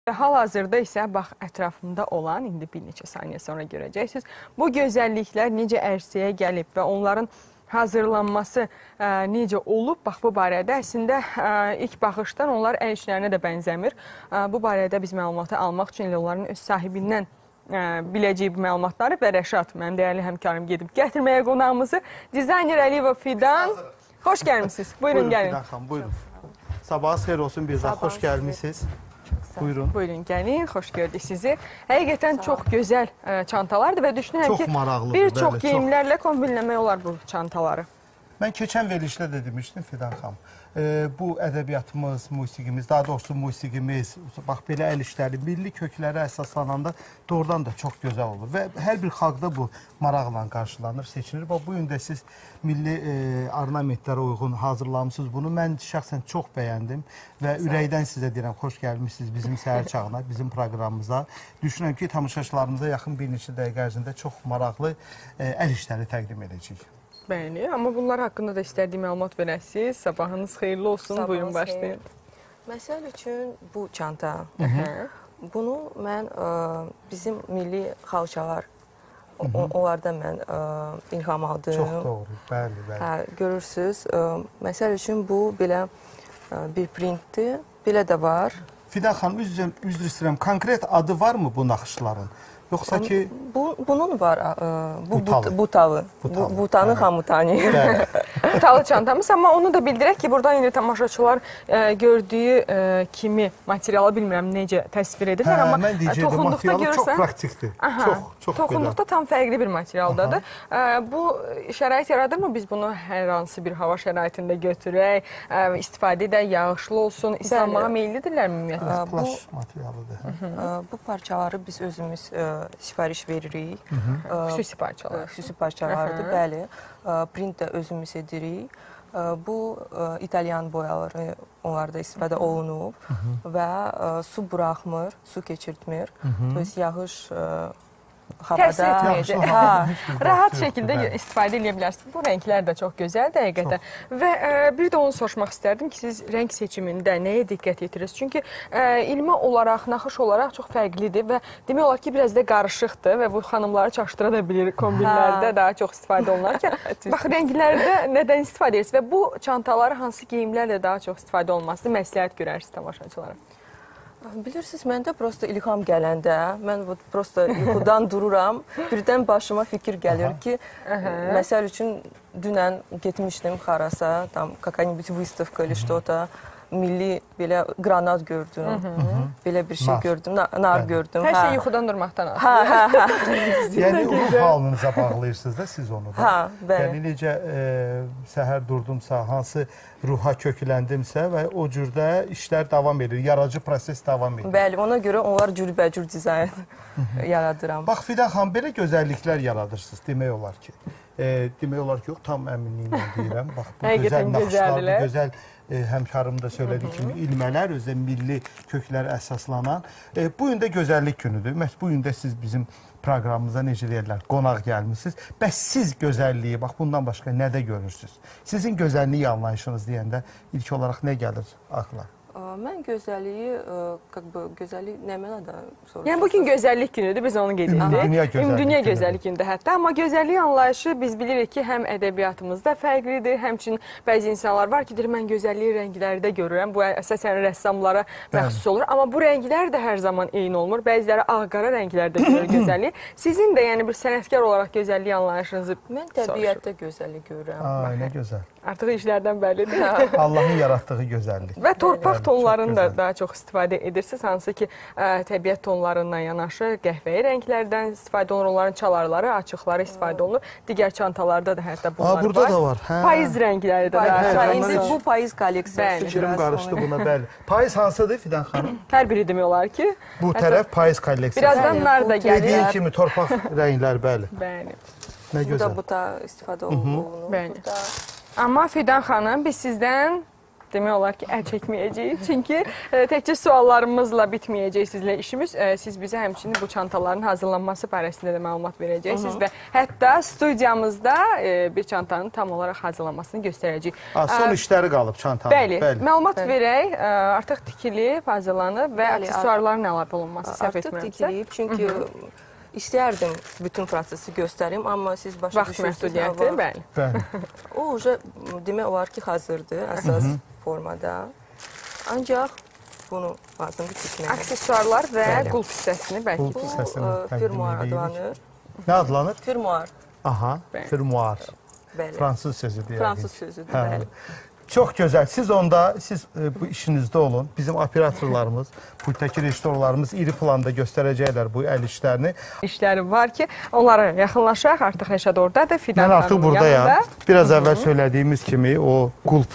Və hal-hazırda isə bax ətrafımda olan, indi bir neçə saniyə sonra görəcəksiniz, bu gözəlliklər necə ərsəyə gəlib və onların hazırlanması necə olub, bax bu barədə əslində ilk baxışdan onlar əl işlərinə də bənzəmir. Bu barədə biz məlumatı almaq üçün onların öz sahibindən biləcəyi bu məlumatları və Rəşad, mənim dəyərli həmkarım gedib gətirməyə qonağımızı, dizayner Əliyeva Fidan. Xoş gəlmişsiniz. Buyurun, gəlin. Fidan xanım, buyurun. Sabahınız xeyir olsun, bir daha xoş gəlmişsiniz. Buyurun. Buyurun, gəlin. Xoş gördük sizi. Həqiqətən çox gözəl çantalardır və düşünürəm ki, bir çox geyimlərlə kombinləmək olar bu çantaları. Mən keçən verilişdə də demişdim Fidan xanım. Bu ədəbiyyatımız, musiqimiz, daha doğrusu musiqimiz, bax belə əl işləri, milli köklərə əsaslananda doğrudan da çox gözəl olur. Və hər bir xalqda bu maraqla qarşılanır, seçilir. Bax, bu gün də siz milli ornamentlərə uyğun hazırlamışsınız bunu. Mən şəxsən çox bəyəndim və ürəkdən sizə deyirəm, xoş gəlmişsiniz bizim səhər çağına, bizim proqramımıza. Düşünürəm ki, tamaşaçılarımıza yaxın bir neçə dəqiqə ərzində çox maraqlı əl işləri təqdim edəcəyik. Bəli, amma bunlar haqqında da istədiyim məlumat verəsiniz. Sabahınız xeyirli olsun. Buyurun, başlayın. Məsəl üçün bu çanta. Bunu mən bizim milli xalçalar, onlardan mən ilham aldım. Çox doğru, bəli, bəli. Görürsünüz, məsəl üçün bu belə bir printdir, belə də var. Fidan xanım, üzr istəyirəm, konkret adı varmı bu naxışların? Yoxsa ki... Bunun var, butalı. Butanı hamı tanıyır. Butalı çantamız, amma onu da bildirək ki, buradan indi tamaşaçılar gördüyü kimi materialı bilmirəm necə təsvir edirlər, amma mən deyəcəydim, materialı çox praktikdir. Çox toxunduqda tam fərqli bir materialdadır. Bu şərait yaradırmı biz bunu hər hansı bir hava şəraitində götürək, istifadə edək, yağışlı olsun, islanmağa meyillidirlər ümumiyyətlə? Plaş materialıdır. Bu parçaları biz özümüz sifariş veririk. Xüsusi parçalar. Xüsusi parçalardır, bəli. Print də özümüz edirik. Bu İtalyan boyaları onlarda istifadə olunub və su buraxmır, su keçirtmir. Yağış təsir etməyəcək. Rahat şəkildə istifadə edə bilərsiniz. Bu rənglər də çox gözəldir həqiqətən. Və bir də onu soruşmaq istərdim ki, siz rəng seçimində nəyə diqqət yetirirsiniz? Çünki ilmə olaraq, naxış olaraq çox fərqlidir və demək olar ki, biraz da qarışıqdır və bu xanımları çaşdıra da bilir kombinlərdə daha çox istifadə olunarkən. Bax, rənglərdə nədən istifadə edirsiniz və bu çantaları hansı geyimlərlə daha çox istifadə olmasını məsləhət görərsiniz tamaşaçılara? Bilirsiniz, məndə prosta ilham gələndə, mən prosta yuxudan dururam, birdən başıma fikir gəlir ki, məsəl üçün dünən getmişdim harasa, tam какая-нибудь выставка или что-то, milli belə qranat gördüm, belə bir şey gördüm, nar gördüm. Hər şey yuxudan durmaqdan asılır. Yəni, ruh halınıza bağlayırsınız da siz onu da. Yəni, necə səhər durdumsa, hansı ruha kökləndimsə və o cürdə işlər davam edir, yaradıcı proses davam edir. Bəli, ona görə onlar cürbəcür dizayn yaradıram. Bax, Fidan xanım, belə gözəlliklər yaradırsınız, demək olar ki. Demək olar ki, yox, tam əminliklə deyirəm. Bax, bu gözəl naxışlar, bu gözəl həmkarım da söylədiyi kimi ilmələr, özdə milli köklərə əsaslanan. Bu gün də gözəllik günüdür. Məhz bu gün də siz bizim proqramımıza necə deyirlər, qonaq gəlmişsiniz. Bəs siz gözəlliyi, bax, bundan başqa nədə görürsünüz? Sizin gözəllik anlayışınız deyəndə ilk olaraq nə gəlir ağla? Mən gözəlliyi, gözəllik nə mənada soruşursuz? Yəni, bugün gözəllik günüdür, biz onu qeyd edirik. Ümumdünya gözəllik günüdür hətta. Amma gözəllik anlayışı biz bilirik ki, həm ədəbiyyatımızda fərqlidir, həmçinin bəzi insanlar var ki, mən gözəlliyi rənglərdə görürəm. Bu, əsasən rəssamlara məxsus olur. Amma bu rənglər də hər zaman eyni olmur. Bəziləri ağ-qara rənglərdə görür gözəlliyi. Sizin də yəni bir sənətkar olaraq gözəllik anlayışınızı soruşurum. Mən təbiətdə gözəllik görürəm. Nə gözəl. Artıq işlərdən bəllidir. Allahın yaratdığı gözəllik. Və torpaq tonlarını da daha çox istifadə edirsiniz. Hansı ki, təbiət tonlarından yanaşı qəhvəyi rənglərdən istifadə olunur. Onların çalarları, açıqları istifadə olunur. Digər çantalarda da hətta bunlar var. Burada da var. Payız rəngləri də var. Bu payız kolleksiyası. Fikrim qarışdı buna, bəli. Payız hansıdır Fidan xanım? Hər biri demək olar ki. Bu tərəf payız kolleksiyası. Birazdan nar da gəlir. Dediyin kimi torpaq rənglər, bəli. Bəli. Nə gözəl. Bu da istifadə olunur. Bəli. Amma Fidan xanım, biz sizdən demək olar ki, əl çəkməyəcəyik. Çünki təkcə suallarımızla bitməyəcək sizlə işimiz. Siz bizə həmçinin bu çantaların hazırlanması barəsində də məlumat verəcəksiniz və hətta studiyamızda bir çantanın tam olaraq hazırlanmasını göstərəcəyik. Son işləri qalıb çantanın. Bəli, məlumat verək. Artıq tikilib, hazırlanıb və aksesuarların əlavə olunması səhv etmirəmsə. Artıq tikilib, çünki istərdim bütün prosesi göstərim, amma siz başa düşürsünüz. Bəli. O, demək olar ki, hazırdır əsas formada. Ancaq bunu lazımdır tikmək. Aksesuarlar və qulp hissəsini bəlkə. Bu firmuar adlanır. Nə adlanır? Firmuar. Aha, firmuar. Bəli. Fransız sözüdür. Fransız sözüdür, bəli. Çox gözəl. Siz bu işinizdə olun. Bizim operatorlarımız, pultdakı rejissorlarımız iri planda göstərəcəklər bu əl işlərini. İşləri var ki, onlara yaxınlaşaq. Artıq Rəşad oradadır, Fidan Mən artıq xanımın buradayam. yanında. Biraz əvvəl söylədiyimiz kimi o qulp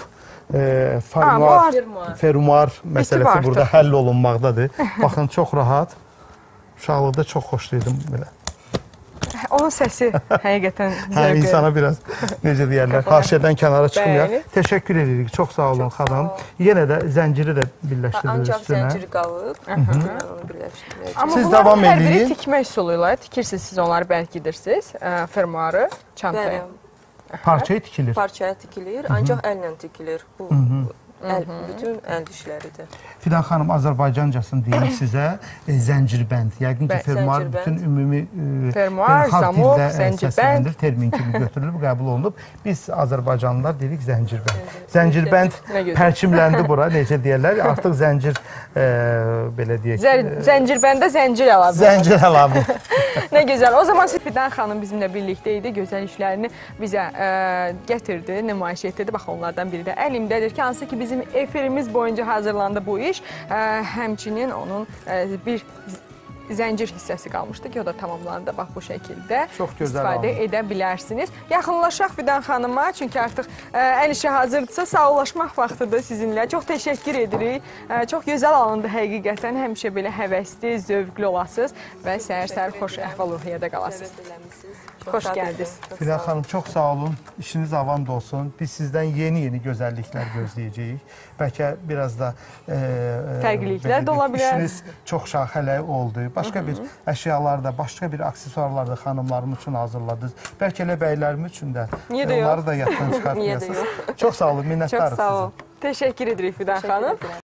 fermuar məsələsi burada həll olunmaqdadır. Baxın, çox rahat. Uşaqlıqda çox xoşlayırdım belə. Onun səsi həqiqətən zövq. İnsana biraz, necə deyərlər, xaşiyədən kənara çıxmıyor. Təşəkkür edirik. Çox sağ olun, xanım. Yenə də zənciri də birləşdiririk üstünə. Ancaq zənciri qalıb. Onu birləşdirəcəyik. Amma bunların hər biri tikmək üsulu ilə tikirsiniz, siz onları bəlkidirsiniz. Fermuarı, çantaya. Parçaya tikilir. Parçaya tikilir, ancaq əllə tikilir. Bu bütün əl işləridir. Fidan xanım, Azərbaycancasını deyim sizə, zəncirbənd. Yəqin ki, fermuar bütün ümumi xalq dildə səsləndir, termin kimi götürülüb, qəbul olunub. Biz Azərbaycanlılar deyirik zəncirbənd. Zəncirbənd pərçimləndi bura, necə deyərlər, artıq zəncir, belə deyək. Zəncirbəndə zəncir əlavə. Zəncir əlavə. Nə gözəl. O zaman Fidan xanım bizimlə birlikdə idi, gözəl işlərini bizə gətirdi, nümayiş etdirdi. Bax, onlardan biri də əlimdədir ki, hansı ki, bizim efirimiz boyunca hazırlandı bu iş. Həmçinin onun bir zəncir hissəsi qalmışdı ki, o da tamamlandı. Bax, bu şəkildə istifadə edə bilərsiniz. Yaxınlaşaq Fidan xanıma, çünki artıq əl işi hazırdırsa, sağollaşmaq vaxtıdır sizinlə. Çox təşəkkür edirik. Çox gözəl alındı həqiqətən. Həmişə belə həvəsli, zövqlü olasınız və səhər-səhər xoş əhval-ruhiyyədə qalasınız. Xoş gəldiniz. Fidan xanım, çox sağ olun. İşiniz avamd olsun. Biz sizdən yeni-yeni gözəlliklər gözləyəcəyik. Bəlkə biraz da fərqliliklər də ola bilər. İşiniz çox şaxəli oldu. Başqa bir əşyalar da, başqa bir aksesuarlar da xanımlarım üçün hazırladınız. Bəlkə elə bəylərim üçün də onları da yaddan çıxartmayasınız. Çox sağ olun, minnətdarıq sizə. Çox sağ olun. Təşəkkür edirik Fidan xanım.